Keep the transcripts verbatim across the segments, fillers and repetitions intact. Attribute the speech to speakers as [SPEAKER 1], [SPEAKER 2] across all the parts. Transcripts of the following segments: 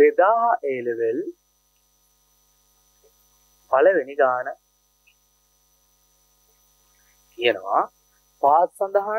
[SPEAKER 1] දෙදාහ A level පළවෙනි ගාන කියනවා පහත් සඳහන්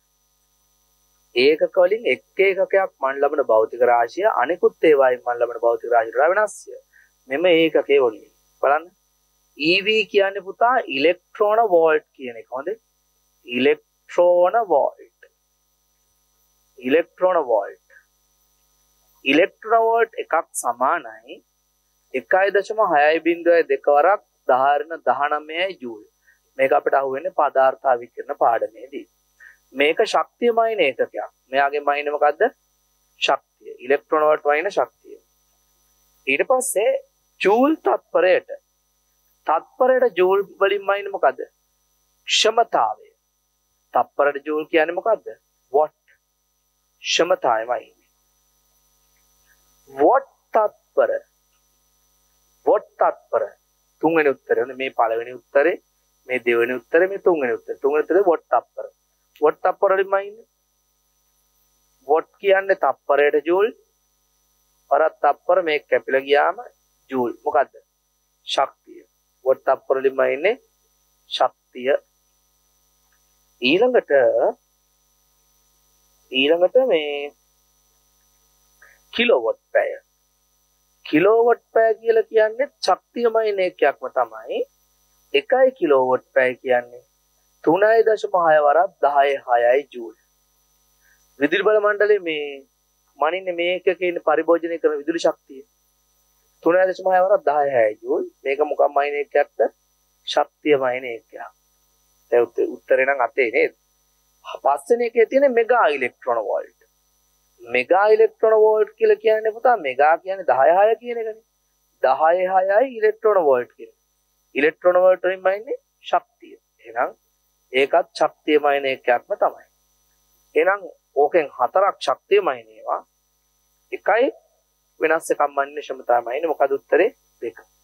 [SPEAKER 1] ඒකක වලින් එක් ඒකකයක් මන් ලබන භෞතික රාශිය අනිකුත් ඒවායින් මන් ලබන භෞතික රාශියට වෙනස්ය. මෙම ඒකකයේ වලින් බලන්න E V කියන්නේ පුතා ඉලෙක්ට්‍රෝන වෝල්ට් කියන එක. හොඳේ. Electron volt. Electron volt. Electron volt එකක් සමානයි එකයි දශම හයයි බිංදුවයි දෙක වරක් දහ ඍණ දහනවයයි ජූල්. මේක අපිට අහුවෙන්නේ පදාර්ථ විකිරණ පාඩමේදී. මේක ශක්තියමයින ඒකකයක්. මෙයාගේ මයින මොකද්ද? ශක්තිය. ඉලෙක්ට්‍රෝන වලට වයින් ශක්තිය. ඊට පස්සේ ජූල් තත්පරයට තත්පරයට ජූල් වලින් මයින මොකද්ද? ක්ෂමතාවය. තත්පරයට ජූල් කියන්නේ මොකද්ද? වොට්. ක්ෂමතාවයමයි. වොට් තත්පර. වොට් තත්පර. තුන්වෙනි උත්තරය. මේ පළවෙනි උත්තරේ, මේ දෙවෙනි උත්තරේ, මේ තුන්වෙනි උත්තරේ. තුන්වෙනි උත්තරේ වොට් තත්පර. වොට් තත්පර වලින් මයින් වොට් කියන්නේ තත්පරයට ජූල්. පරත් තත්පර මේක කැපිලා ගියාම ජූල්. මොකද්ද? ශක්තිය. වොට් තත්පර වලින් මයින්නේ ශක්තිය. ඊළඟට ඊළඟට මේ කිලෝවොට් පැය. කිලෝවොට් පැය කියලා කියන්නේ ශක්තියමයින එකක්ම තමයි. එකයි කිලෝවොට් පැය කියන්නේ තුනයි දශම හය වරක් දහය හයයි ජූල්. විදුලි බල මණ්ඩලයේ මේ මනින්නේ මේක කියන පරිභෝජනය කරන විදුලි ශක්තිය තුනයි දශම හය වරක් දහය හයයි ජූල්. මේක මොකක්මයින එකක්ද? ශක්තියමයින එකක්. දැන් උත්තරේ නම් අතේ නේද? පස්වෙනි එකේ තියෙන mega electron volt. Mega electron volt කියලා කියන්නේ පුතා මෙගා කියන්නේ දහය හය කියන එකනේ. දහය හයයි ඉලෙක්ට්‍රෝන වෝල්ට් කියන්නේ. ඉලෙක්ට්‍රෝන වෝල්ට් වලින් මයින්නේ ශක්තිය. එහෙනම් ඒකත් ශක්තියමයින එකක්ම තමයි. එහෙනම් ඕකෙන් හතරක් ශක්තියමයින ඒවා. එකයි වෙනස් එකක් මන්නේ ක්ෂමතාවමයින. මොකද උත්තරේ දෙක.